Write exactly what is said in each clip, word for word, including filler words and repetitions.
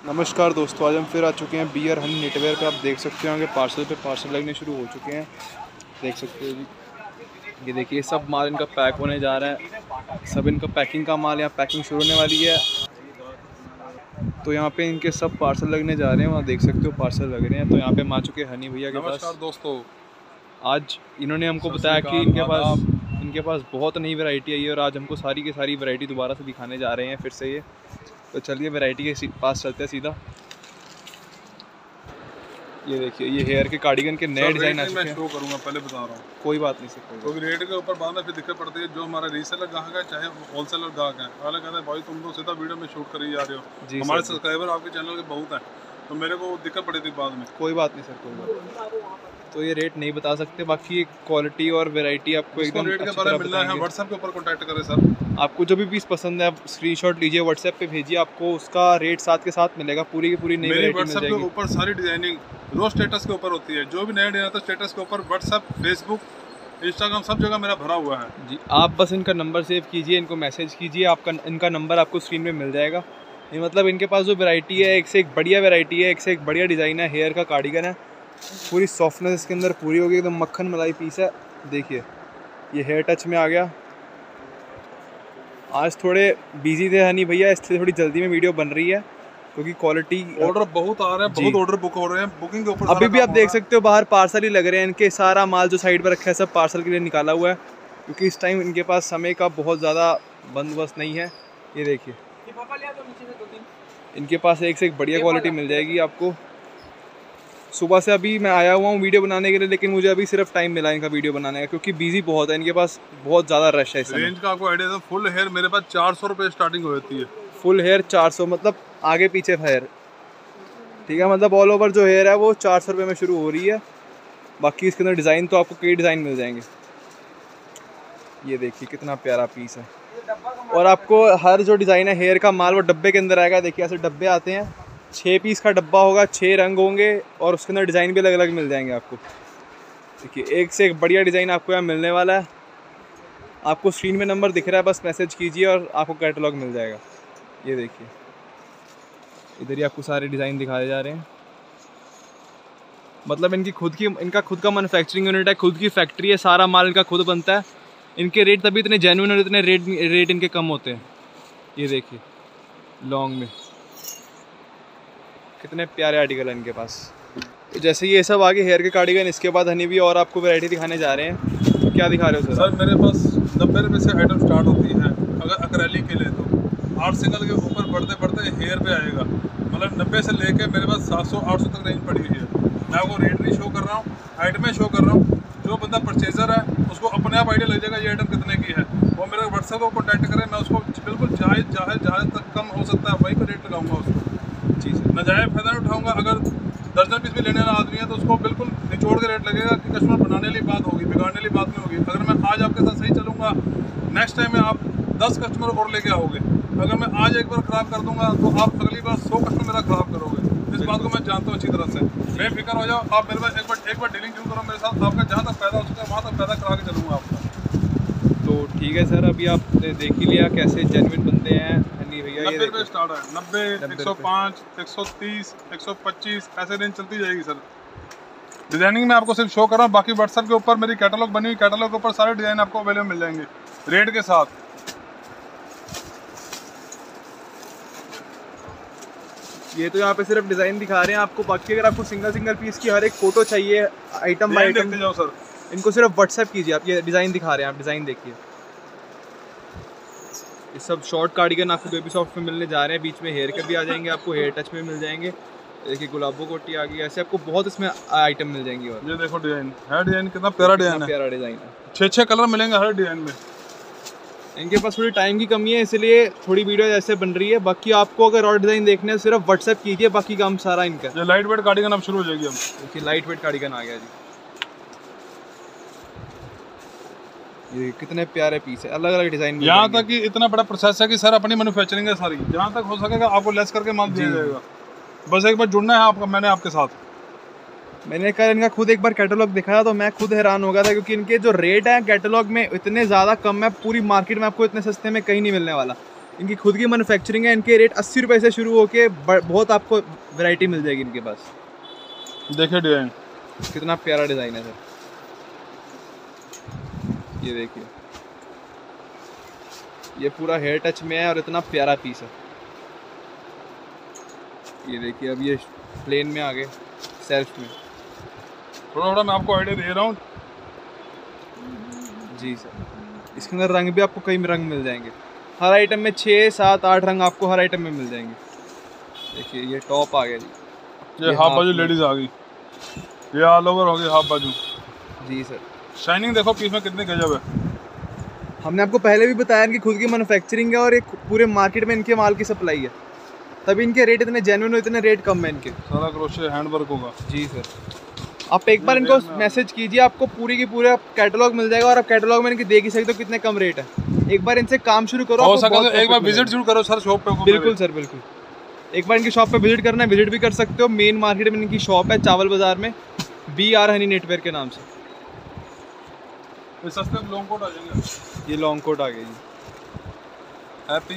नमस्कार दोस्तों, आज हम फिर आ चुके हैं बी आर हनी नेटवेयर पे। आप देख सकते होंगे पार्सल पे पार्सल लगने शुरू हो चुके हैं। देख सकते हो जी, ये देखिए सब माल इनका पैक होने जा रहा है। सब इनका पैकिंग का माल, यहाँ पैकिंग शुरू होने वाली है। तो यहाँ पे इनके सब पार्सल लगने जा रहे हैं। वहाँ देख सकते हो पार्सल लग रहे हैं। तो यहाँ पे हम आ चुके हैं हनी भैया के पास। नमस्कार दोस्तों, आज इन्होंने हमको बताया कि इनके पास इनके पास बहुत नई वैरायटी आई है और आज हमको सारी की सारी वैरायटी दोबारा से दिखाने जा रहे हैं फिर से ये। तो चलिए वैरायटी के पास चलते हैं सीधा। ये देखिए, ये हेयर के कार्डिगन के नए डिजाइन आ चुके हैं। मैं शो करूंगा, पहले बता रहा हूँ। कोई बात नहीं सर, क्योंकि तो रेट के ऊपर बाद में फिर दिक्कत पड़ती है। जो हमारा रीसेलर ग्राहक है, चाहे होलसेलर ग्राहक है, अगले कहते हैं भाई तुम तो सीधा वीडियो में शूट करी जा रहे हो। हमारे सब्सक्राइबर आपके चैनल के बहुत हैं, तो मेरे को दिक्कत पड़ी थी बाद में। कोई बात नहीं सर, कोई बात नहीं। तो ये रेट नहीं बता सकते, बाकी क्वालिटी और वैरायटी आपको एकदम रेट के बारे में मिलना है। व्हाट्सएप के ऊपर कॉन्टैक्ट करें सर। आपको जो भी पीस पसंद है आप स्क्रीनशॉट लीजिए, व्हाट्सएप पे भेजिए, आपको उसका रेट साथ के साथ मिलेगा। पूरी की पूरी नई वैरायटी मिल जाएगी। के ऊपर सारी डिजाइनिंग रोज स्टेटस के ऊपर होती है। जो भी नया डिजाइन आता है स्टेटस के ऊपर, व्हाट्सएप, फेसबुक, इंस्टाग्राम सब जगह मेरा भरा हुआ है जी। आप बस इनका नंबर सेव कीजिए, इनको मैसेज कीजिए, आपका इनका नंबर आपको स्क्रीन पे मिल जाएगा। ये मतलब इनके पास जो वैरायटी है, एक से एक बढ़िया वैरायटी है, एक से एक बढ़िया डिज़ाइन है। हेयर का कार्डिगन है, पूरी सॉफ्टनेस इसके अंदर पूरी होगी, एकदम मक्खन मलाई पीस है। देखिए ये हेयर टच में आ गया। आज थोड़े बिजी थे हनी भैया, इसलिए थोड़ी जल्दी में वीडियो बन रही है, क्योंकि क्वालिटी ऑर्डर बहुत आ रहे हैं, बहुत ऑर्डर बुक हो रहे हैं। बुकिंग के ऊपर अभी भी आप देख सकते हो बाहर पार्सल ही लग रहे हैं इनके। सारा माल जो साइड पर रखा है सब पार्सल के लिए निकाला हुआ है, क्योंकि इस टाइम इनके पास समय का बहुत ज़्यादा बंदोबस्त नहीं है। ये देखिए इनके पास एक से एक बढ़िया क्वालिटी मिल जाएगी आपको। सुबह से अभी मैं आया हुआ हूँ वीडियो बनाने के लिए, लेकिन मुझे अभी सिर्फ टाइम मिला इनका वीडियो बनाने का, क्योंकि बिजी बहुत है। इनके पास बहुत ज़्यादा रश है इस रेंज का आपको आइडिया। फुल हेयर मेरे पास चार सौ रुपये स्टार्टिंग होती है। फुल हेयर चार सौ, मतलब आगे पीछे हेयर, ठीक है। मतलब ऑल ओवर जो हेयर है वो चार सौ रुपये में शुरू हो रही है। बाकी इसके अंदर डिज़ाइन तो आपको कई डिज़ाइन मिल जाएंगे। ये देखिए कितना प्यारा पीस है। और आपको हर जो डिज़ाइन है हेयर का माल वो डब्बे के अंदर आएगा। देखिए ऐसे डब्बे आते हैं, छः पीस का डब्बा होगा, छः रंग होंगे और उसके अंदर डिज़ाइन भी अलग अलग मिल जाएंगे आपको। देखिए एक से एक बढ़िया डिज़ाइन आपको यहाँ मिलने वाला है। आपको स्क्रीन में नंबर दिख रहा है, बस मैसेज कीजिए और आपको कैटलॉग मिल जाएगा। ये देखिए इधर ही आपको सारे डिज़ाइन दिखाए जा रहे हैं। मतलब इनकी खुद की इनका खुद का मैन्युफैक्चरिंग यूनिट है, खुद की फैक्ट्री है, सारा माल इनका खुद बनता है। इनके रेट तभी इतने जेन्युइन और इतने रेट रेट इनके कम होते हैं। ये देखिए लॉन्ग में कितने प्यारे आर्टिकल है इनके पास। तो जैसे ये सब आगे हेयर के कार्डिगन, इसके बाद हनी भी और आपको वैरायटी दिखाने जा रहे हैं। तो क्या दिखा रहे हो सर? सर मेरे पास नब्बे रुपये से आइटम स्टार्ट होती है। अगर अक्रैलिक के लिए तो आठ सिंगल के ऊपर बढ़ते बढ़ते हेयर पे आएगा। मतलब नब्बे से लेके मेरे पास सात सौ आठ सौ तक रेंज पड़ी हुई है। मैं आपको रेट नहीं शो कर रहा हूँ, आइटमें शो कर रहा हूँ। जो बंदा परचेजर है उसको अपने आप आइडिया लग जाएगा ये आइटम कितने की है। वो मेरे व्हाट्सएप को कॉन्टैक्ट करें, मैं उसको बिल्कुल जायज़ जायज़ जहाँ तक कम हो सकता है वहीं पर रेट लगाऊंगा उसको। जी सर, नाजायज़ फायदा नहीं उठाऊंगा। अगर दर्जन पीस भी लेने वाला आदमी है तो उसको बिल्कुल निचोड़ के रेट लगेगा कि कस्टमर बनाने वाली बात होगी, बिगाड़ने वाली बात नहीं होगी। अगर मैं आज आपके साथ सही चलूँगा, नेक्स्ट टाइम में आप दस कस्टमर और लेके आओगे। अगर मैं आज एक बार ख़राब कर दूंगा तो आप अगली बार सौ कस्टमर मेरा ख़राब करोगे। इस बात को मैं जानता हूँ अच्छी तरह से। बेफिक्र हो जाओ, आप मेरे पास एक बार एक बार डीलिंग क्यों करो मेरे साथ। आपका जहाँ तक फायदा हो सकता है वहाँ तक फायदा करा के चलूँगा आपका। तो ठीक है सर, अभी आपने देख ही लिया कैसे जेन्युइन बनते हैं हनी भैया। नब्बे रुपये स्टार्ट है, नब्बे, एक सौ पाँच, एक सौ तीस, एक सौ पच्चीस ऐसे रेंज चलती जाएगी सर। डिजाइनिंग में आपको सिर्फ शो कर रहा हूँ, बाकी व्हाट्सएप के ऊपर मेरी कैटलॉग बनी हुई, कैटलॉग के ऊपर सारे डिज़ाइन आपको अवेलेबल मिल जाएंगे रेट के साथ। ये तो यहाँ पे सिर्फ डिज़ाइन दिखा रहे हैं आपको। बाकी अगर आपको सिंगल सिंगल पीस की हर एक फ़ोटो चाहिए आइटम बाय आइटम, जाओ सर, इनको सिर्फ व्हाट्सएप कीजिए आप। ये डिज़ाइन दिखा रहे हैं, आप डिज़ाइन देखिए। ये सब शॉर्ट कार्डिगन आपको बेबी सॉफ्ट में मिलने जा रहे हैं। बीच में हेयर के भी आ जाएंगे, आपको हेयर टच में मिल जाएंगे। देखिए गुलाबो कोटी आ गई, ऐसे आपको बहुत इसमें आइटम मिल जाएंगी। और ये देखो डिज़ाइन है, डिज़ाइन कितना प्यारा डिज़ाइन है, प्यारा डिज़ाइन है। छः छः कलर मिलेंगे हर डिज़ाइन में। इनके पास थोड़ी टाइम की कमी है, इसलिए थोड़ी वीडियो ऐसे बन रही है। बाकी आपको अगर और डिज़ाइन देखने हैं सिर्फ व्हाट्सएप कीजिए, बाकी काम सारा इनका। ये लाइट वेट कार्डिगन अब शुरू हो जाएगी। हम देखिए लाइट वेट कार्डिगन आ गया जी। ये कितने प्यारे पीस है, अलग अलग डिज़ाइन। यहाँ तक कि इतना बड़ा प्रोसेस है कि सर अपनी मैन्युफैक्चरिंग है सारी। जहाँ तक हो सकेगा आपको लेस करके माल दिया जाएगा। बस एक बार जुड़ना है आपका, मैंने आपके साथ। मैंने कल इनका खुद एक बार कैटलॉग दिखाया तो मैं खुद हैरान हो गया था, क्योंकि इनके जो रेट हैं कैटलॉग में इतने ज़्यादा कम है। पूरी मार्केट में आपको इतने सस्ते में कहीं नहीं मिलने वाला। इनकी खुद की मैन्युफैक्चरिंग है। इनके रेट अस्सी रुपये से शुरू होके बहुत आपको वैरायटी मिल जाएगी इनके पास। देखिए डिजाइन कितना प्यारा डिज़ाइन है सर, ये देखिए ये पूरा हेयर टच में है और इतना प्यारा पीस है। ये देखिए अब ये प्लेन में आ गए, सेल्फ में। थोड़ा थोड़ा मैं आपको आइडिया दे रहा हूँ जी सर। इसके अंदर रंग भी आपको कई रंग मिल जाएंगे, हर आइटम में छः सात आठ रंग आपको हर आइटम में मिल जाएंगे। देखिए ये टॉप आ गया जी, ये, ये हाफ बाजू लेडीज आ गई, ये ऑल ओवर हो गई हाफ बाजू। जी सर। शाइनिंग देखो पीस में कितनी गजब है। हमने आपको पहले भी बताया इनकी खुद की मैन्युफैक्चरिंग है और एक पूरे मार्केट में इनके माल की सप्लाई है, तभी इनके रेट इतने जेन्युइन, इतने रेट कम है इनके। सारा क्रोशे हैंडवर्क होगा। जी सर। आप एक बार इनको मैसेज कीजिए, आपको पूरी की पूरा कैटलॉग मिल जाएगा और आप कैटलॉग में इनकी देख ही सकते हो कितने कम रेट है। एक बार इनसे काम शुरू करो, हो सके तो एक बार विजिट जरूर करो सर शॉप पे। बिल्कुल सर बिल्कुल, एक बार इनकी शॉप पे विजिट करना है, विजिट भी कर सकते हो। मेन मार्केट में इनकी शॉप है चावल बाजार में, बी आर हनी नेटवेयर के नाम से। ये सस्ते में लॉन्ग कोट आ जाएंगे। ये लॉन्ग कोट आ गया जी। हैप्पी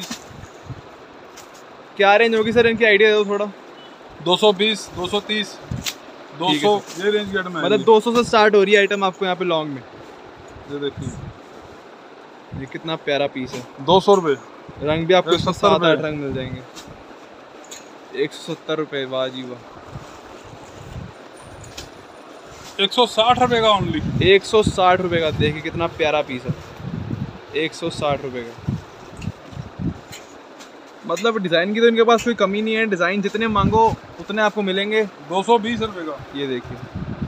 क्या रेंज होगी सर इनकी, आइडिया दो थोड़ा। दो सौ बीस, दो सौ तीस, दो सौ, ये रेंज के आइटम है। मतलब दो सौ से स्टार्ट हो रही है आइटम आपको यहाँ पे लॉन्ग में। ये देखिए ये कितना प्यारा पीस है। दो सौ रुपये, रंग भी आपको सात आठ रंग मिल जाएंगे। एक सौ सत्तर रुपये, वाह जी वाह। एक सौ साठ रुपये का ओनली, एक सौ साठ रुपये का। देखिए कितना प्यारा पीस है, एक सौ साठ रुपये का। मतलब डिज़ाइन की तो इनके पास कोई कमी नहीं है, डिज़ाइन जितने मांगो उतने आपको मिलेंगे। दो सौ बीस रुपये का। ये देखिए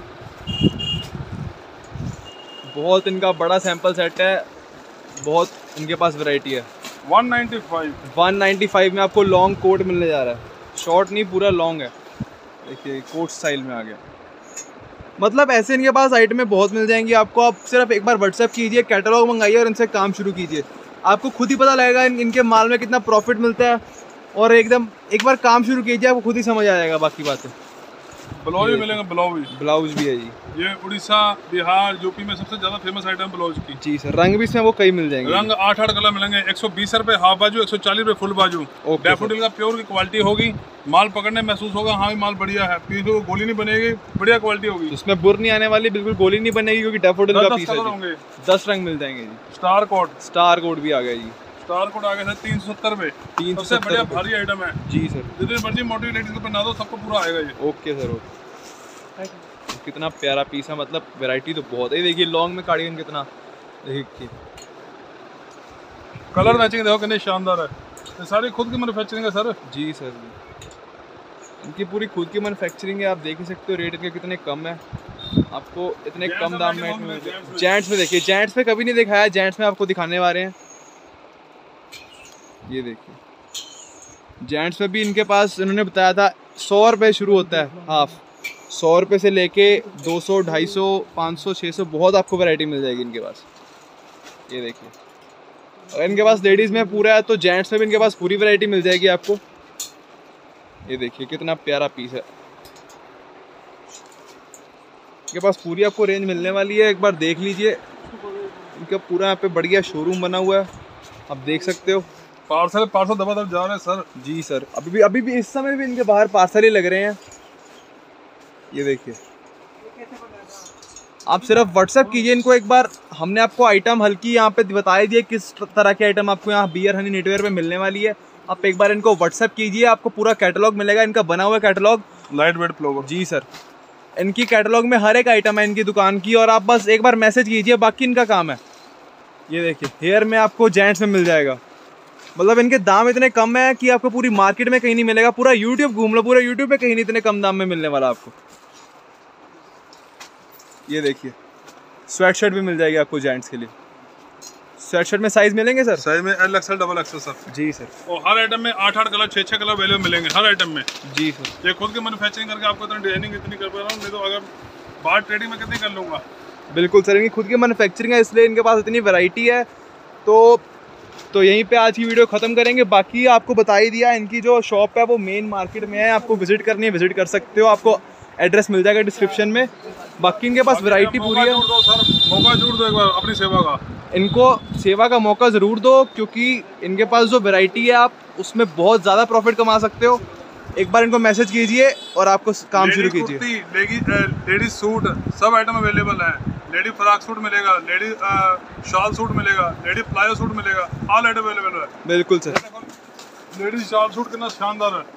बहुत इनका बड़ा सैंपल सेट है, बहुत इनके पास वैरायटी है। One ninety five, one ninety five में आपको लॉन्ग कोट मिलने जा रहा है, शॉर्ट नहीं पूरा लॉन्ग है। देखिए कोट स्टाइल में आ गया। मतलब ऐसे इनके पास आइटमें बहुत मिल जाएंगी आपको। आप सिर्फ एक बार व्हाट्सएप कीजिए, कैटलॉग मंगाइए और इनसे काम शुरू कीजिए, आपको खुद ही पता लगेगा इन, इनके माल में कितना प्रॉफिट मिलता है। और एकदम एक बार काम शुरू कीजिए, आपको खुद ही समझ आ जाएगा बाकी बातें। ब्लाउज भी मिलेंगे, ब्लाउज ब्लाउज भी है जी। ये उड़ीसा, बिहार, यूपी में सबसे ज़्यादा फेमस आइटम ब्लाउज की। जी सर। रंग भी इसमें वो कई मिल जाएंगे, रंग आठ आठ कलर मिलेंगे। एक सौ बीस रुपये हाफ बाजू, एक सौ चालीस रुपये फुल बाजू। डैफोडिल का प्योर की क्वालिटी होगी, माल पकड़ने महसूस होगा हाँ भी माल बढ़िया है, पीस को गोली नहीं बनेगी, बढ़िया क्वालिटी होगी। इसमें बुर नहीं आने वाली, बिल्कुल गोली नहीं बनेगी क्योंकि डैफोडिल का पीस है। दस रंग मिल जाएंगे जी। स्टार कोड, स्टार कोड भी आ गया जी। स्टार कोड आ गया सर तीन सौ सत्तर रुपये। तीन सौ सबसे बढ़िया भारी आइटम है जी सर। जितनी मर्जी मोटी लेडीज को पहना दो सबको पूरा आएगा ये। Okay sir okay. कितना प्यारा पीस है, मतलब वैरायटी तो बहुत है। देखिए लॉन्ग में कार्डिगन कितना, देखिए कलर मैचिंग देखो कितनी शानदार है। ये सारी खुद की मैन्युफैक्चरिंग है सर। जी सर, इनकी पूरी खुद की मैन्युफैक्चरिंग है। आप देख ही सकते हो रेट इनके कितने कम है, आपको इतने कम दाम में। जेंट्स में देखिए, जेंट्स में कभी नहीं दिखाया, जेंट्स में आपको दिखाने वाले हैं। ये देखिए जेंट्स में भी इनके पास इन्होंने बताया था सौ रुपये शुरू होता है हाफ, सौ रुपये से लेके दो सौ, ढाई सौ, पाँच सौ, छः सौ, बहुत आपको वैरायटी मिल जाएगी इनके पास। ये देखिए अगर इनके पास लेडीज़ में पूरा है तो जेंट्स में भी इनके पास पूरी वैरायटी मिल जाएगी आपको। ये देखिए कितना प्यारा पीस है, इनके पास पूरी आपको रेंज मिलने वाली है। एक बार देख लीजिए, इनका पूरा यहाँ पे बढ़िया शोरूम बना हुआ है, आप देख सकते हो। पार्सल पार्सल दबा दब जा रहे हैं सर। जी सर, अभी भी अभी भी इस समय भी इनके बाहर पार्सल ही लग रहे हैं। ये देखिए आप सिर्फ व्हाट्सएप कीजिए इनको एक बार। हमने आपको आइटम हल्की यहाँ पे बता दिए किस तरह के आइटम आपको यहाँ बी आर हनी नेटवेयर पे मिलने वाली है। आप एक बार इनको व्हाट्सएप कीजिए, आपको पूरा कैटलॉग मिलेगा, इनका बना हुआ कैटलॉग, लाइट वेट प्लोवर। जी सर, इनकी कैटलॉग में हर एक आइटम है इनकी दुकान की, और आप बस एक बार मैसेज कीजिए, बाकी इनका काम है। ये देखिए हेयर में आपको जेंट्स में मिल जाएगा। मतलब इनके दाम इतने कम है कि आपको पूरी मार्केट में कहीं नहीं मिलेगा। पूरा यूट्यूब घूम लो, पूरा यूट्यूब पे कहीं नहीं इतने कम दाम में मिलने वाला आपको। ये देखिए स्वेट शर्ट भी मिल जाएगी आपको जेंट्स के लिए। स्वेट शर्ट में साइज मिलेंगे सर? साइज में L XL double XL sir. जी सर। और हर आइटम में आठ आठ कलर, छः छः कलर अवेलेबल मिलेंगे हर आइटम में। जी सर। ये खुद की मैन्युफैक्चरिंग करके आपको इतना डिजाइनिंग इतनी कर पा रहा हूँ, नहीं तो अगर बाहर ट्रेडिंग में कितनी कर लूँगा। बिल्कुल सर, इनकी खुद की मैन्युफैक्चरिंग है इसलिए इनके पास इतनी वैरायटी है। तो तो यहीं पे आज की वीडियो ख़त्म करेंगे। बाकी आपको बता ही दिया, इनकी जो शॉप है वो मेन मार्केट में है, आपको विजिट करनी है विजिट कर सकते हो, आपको एड्रेस मिल जाएगा डिस्क्रिप्शन में। बाकी इनके पास वैरायटी पूरी है। मौका जोड़ दो सर, मौका जोड़ दो एक बार अपनी सेवा का। इनको सेवा का मौका ज़रूर दो, क्योंकि इनके पास जो वैरायटी है आप उसमें बहुत ज़्यादा प्रॉफिट कमा सकते हो। एक बार इनको मैसेज कीजिए और आपको काम शुरू कीजिए। लेडीज सूट सब आइटम अवेलेबल हैं। लेडी फ्रॉक सूट मिलेगा, लेडी शॉल सूट मिलेगा, लेडी प्लायो सूट मिलेगा, ऑल आइटम अवेलेबल है। बिल्कुल सर, लेडीज शॉल सूट कितना शानदार है।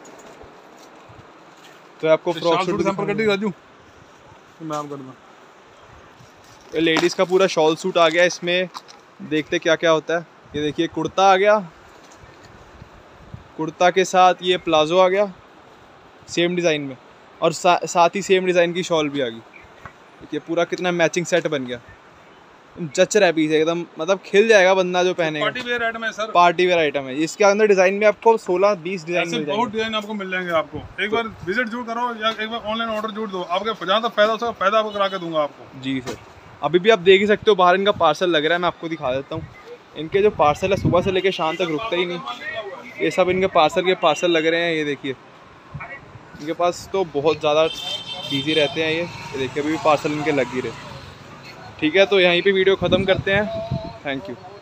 तो आपको फ्रॉक सूट सैंपल कर दी राजू, मैं आप कर दूँ। लेडीज़ का पूरा शॉल सूट आ गया। इसमें देखते क्या क्या होता है। ये देखिए कुर्ता आ गया, कुर्ता के साथ ये प्लाजो आ गया सेम डिज़ाइन में, और सा, साथ ही सेम डिज़ाइन की शॉल भी आ गई। देखिए पूरा कितना मैचिंग सेट बन गया, जच रहा है पीछे एकदम, मतलब खिल जाएगा बंदा जो पहनेगा। पार्टी वेयर आइटम है सर, पार्टी वेयर आइटम है। इसके अंदर डिज़ाइन में आपको सोलह बीस डिज़ाइन मिल जाएंगे। बहुत डिज़ाइन आपको मिल जाएंगे। आपको एक बार विजिट जरूर करो या एक बार ऑनलाइन ऑर्डर जरूर दो। आपके जहाँ तक फायदा हो सके फायदा आपको करा के दूंगा आपको। जी सर, अभी भी आप देख ही सकते हो बाहर इनका पार्सल लग रहा है। मैं आपको दिखा देता हूँ। इनके जो पार्सल है सुबह से लेकर शाम तक रुकते ही नहीं। ये सब इनके पार्सल के पार्सल लग रहे हैं। ये देखिए इनके पास तो बहुत ज़्यादा बिजी रहते हैं ये। ये देखिए अभी भी पार्सल इनके लग ही रहे। ठीक है, तो यहीं पे वीडियो ख़त्म करते हैं। Thank you.